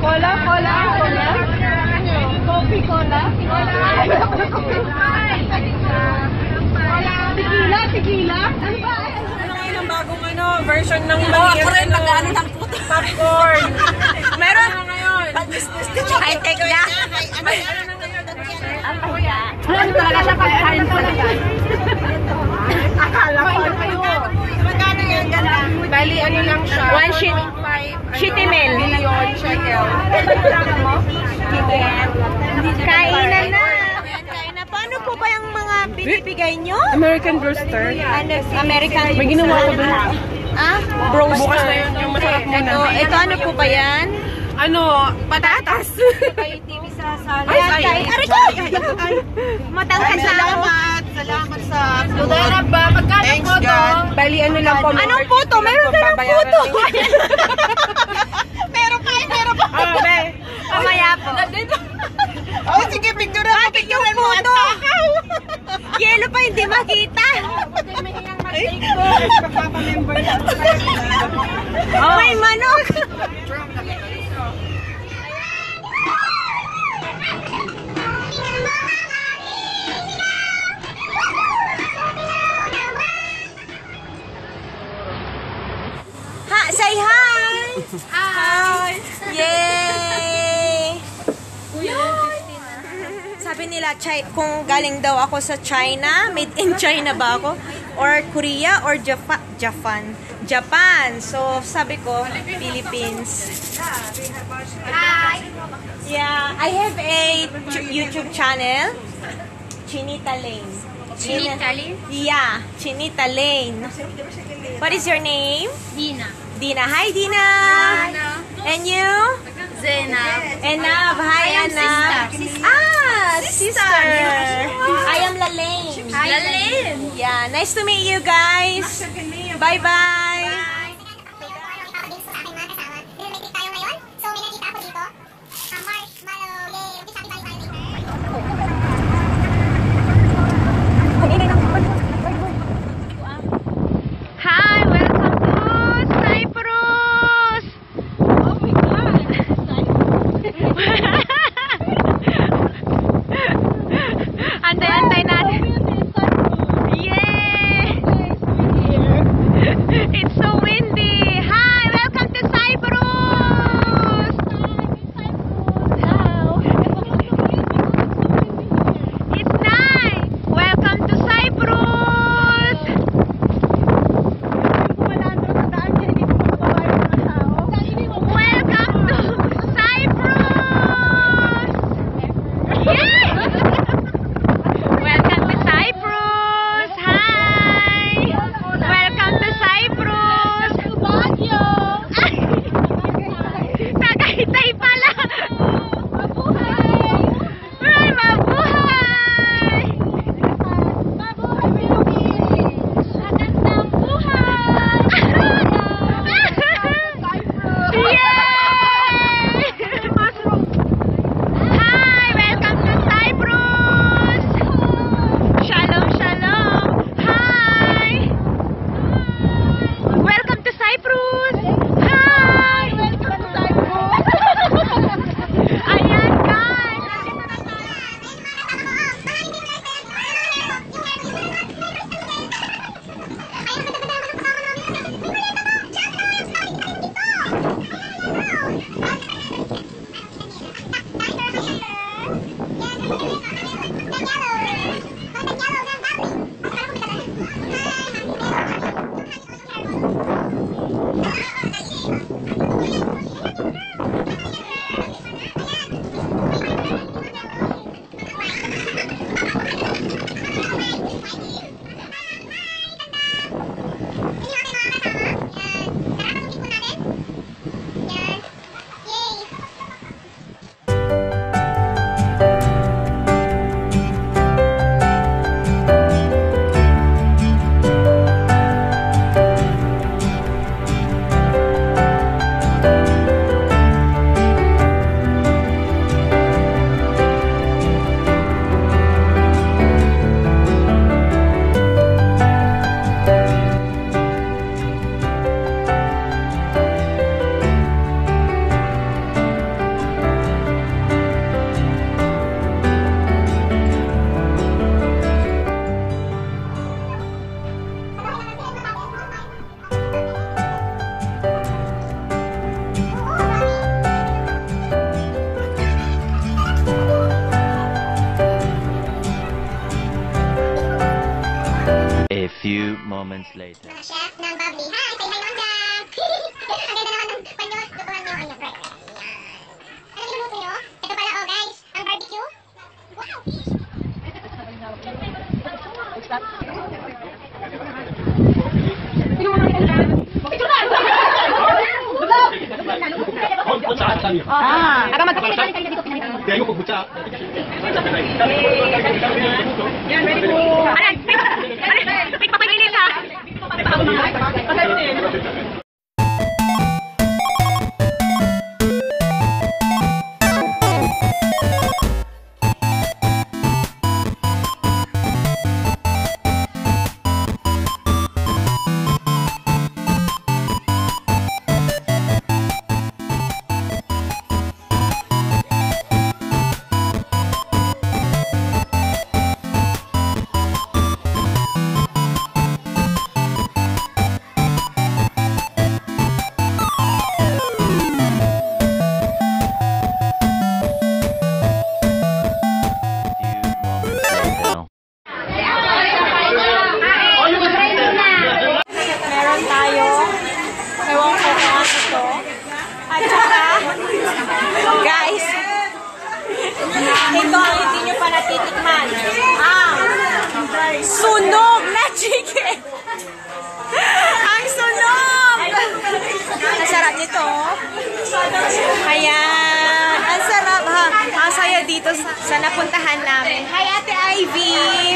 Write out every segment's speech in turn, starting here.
Cola? Coffee cola? Tequila? Ano ba? Ano ngayon ang bagong version ng maliit popcorn. Meron na ngayon. High-tech na. Meron na ngayon. Ano talaga siya pagkain talaga? Akala ko Magkano yan? Bali, ano lang siya? One sheet. Shitty meal. Million shekel. Kainan na. Kain na. Paano po ba yung mga binibigay nyo? American Brewster. American. May ginawa ko doon. Ah? Bukas na yun yung masarap muna. Ito ano po ba yan? Ano? Patatas. Kayo TV sa sala. Ay, Matangkad na ako. Salamat sa Tudara ba? Magkano po to? Bali, ano lang po. Anong puto? Meron ka ng puto. Meron pa. Mamaya po. Oh, sige, picturean mo. Yung puto. Yelo pa hindi makita. May manok. Say hi! Hi! Yay! Sabi nila, kung galing daw ako sa China, made in China ba ako? Or Korea or Japan. So, sabi ko, Philippines. Hi! Yeah, I have a YouTube channel, Chinita Lane. Chinita Lane? Yeah, Chinita Lane. What is your name? Dina. Dina. Hi, Dina. And you? Zena. Enab. Hi, Enab. Sister. I am Lalaine. Lalaine. Yeah, nice to meet you guys. Bye-bye. Hi, welcome to Cyprus. Oh my God. Antay natin. Yay! moments later. Mga chef ng Bubbly. Hi! Say hi naman dyan! Ang ganda naman ng panyo. Lutuan nyo. Ayun, right. Ano niluto nyo? Ito pala, oh guys. Ang barbecue. Wow! Aga magkakita dito. Yan, ready po. Ayan, pick papagilin ha. Meron tayo. Ewan ko kung ano to. At saka, guys, ito ang hindi nyo pa natitikman. Sunog na chicken! Ang sunog! Ang sarap nito. Ayan. Ang sarap ha. Ang saya dito sa napuntahan namin. Hi, Ate Ivy!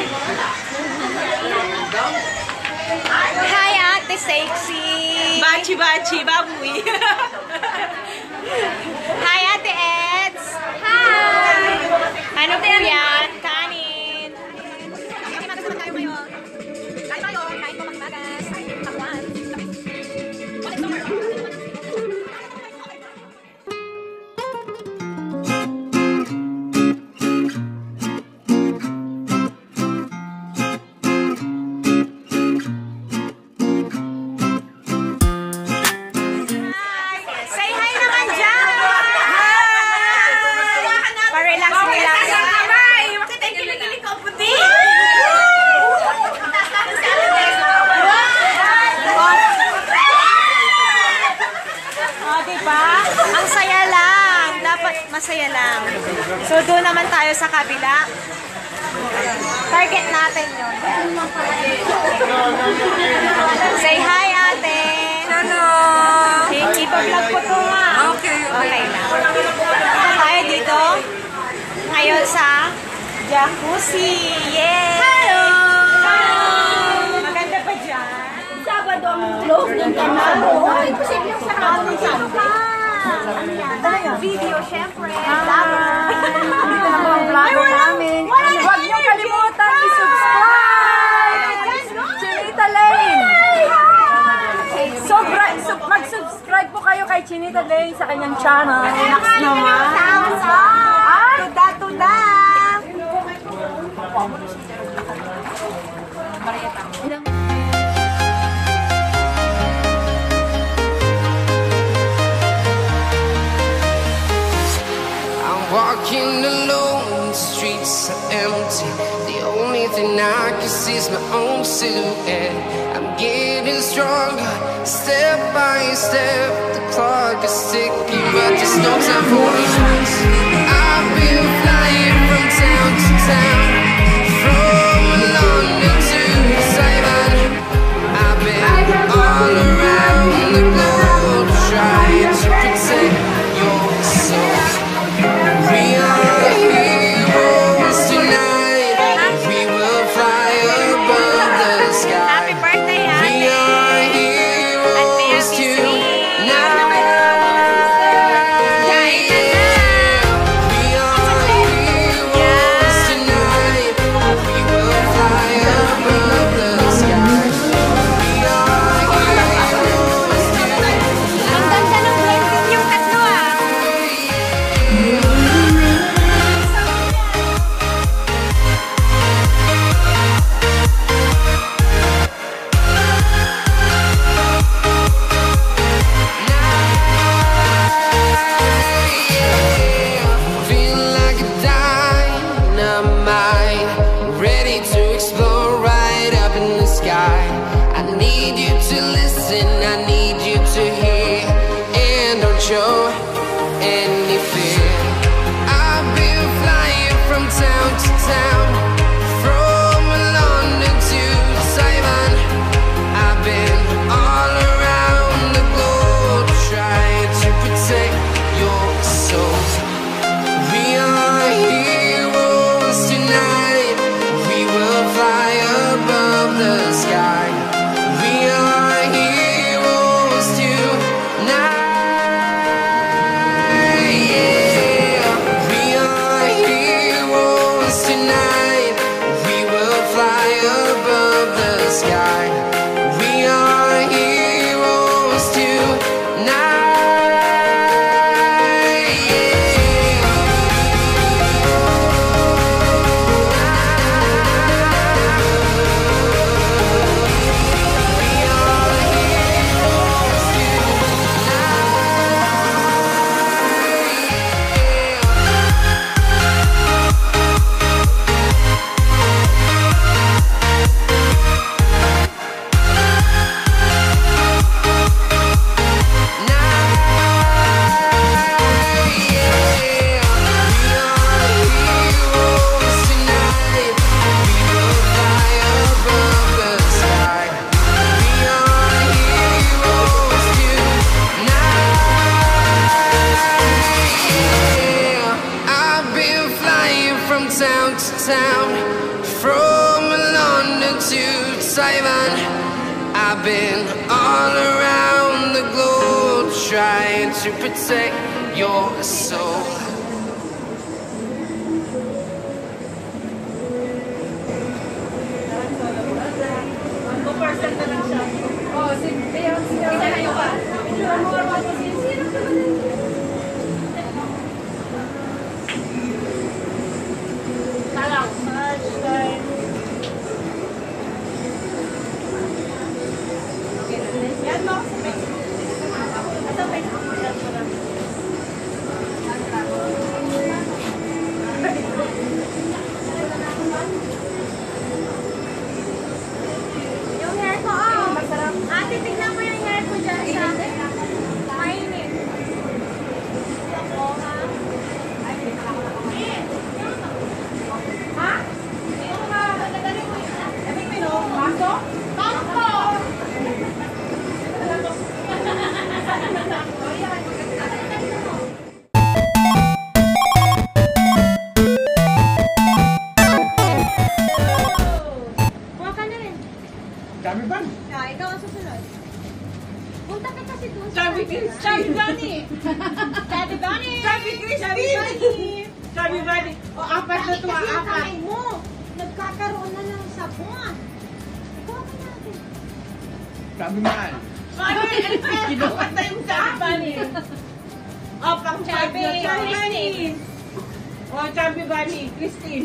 Hi, Ate Sexy! Bachi, baboy. Hi, Ate Eds! Hi! Ano po yan? Kanin! Kanin, magasama tayo ngayon. Kain tayo! Kain po magmagas! Takwan! Say hi naman dyan! Pa-relax, relax. Thank you, nagiling ka puti. Oh, diba? Ang saya lang. Dapat masaya lang. So, doon naman tayo sa kabila. Target natin yun. Say hi, ate. Hello. Ipa-vlog ko to nga. Okay. Okay lang. Tayo dito. Ngayon sa jacuzzi. Yay! Hello! Maganda ba dyan? Sabado ang close ng kanal. Hoy, posibleng sarado siya. Video, syempre. Dito na po ang vlogger namin. Huwag niyo kalimutan i-subscribe! Chinita Lane! Mag-subscribe po kayo kay Chinita Lane sa kanyang channel. Next naman. Tuda! I'm walking alone, the streets are empty. The only thing I can see is my own silhouette. I'm getting stronger, step by step. The clock is ticking, but there's no time for us. I've been flying from town to town, from London to Taiwan. I've been all around the globe, trying to protect your soul. We are heroes tonight. We will fly above the sky. Happy birthday, We ate! are heroes tonight. We are town to town, from London to Taiwan. I've been all around the globe trying to protect your soul. Oh, si Beyonce. Sino ba? Yung hair ko, ate, tignan mo yung hair ko dyan sa mainit. Ako, ha? Ha? Ito ka, madadali mo yun. Sabi mo yun, baso? Baso! Kuha ka na rin. Kami ba? Ikaw ang susunod. Punta ka kasi doon sa... Chubby Bunny! Chubby Bunny! Chubby Christine! Chubby Bunny! O, apat na to, Kasi yung apat. kamay mo, nagkakaroon na ng sabon. Kuha ka natin. Kami man. Ano kinuha tayong Chubby Bunny? O, pang Chubby Bunny! O, Chubby Bunny, Christine!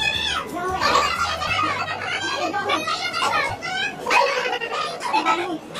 Thank you.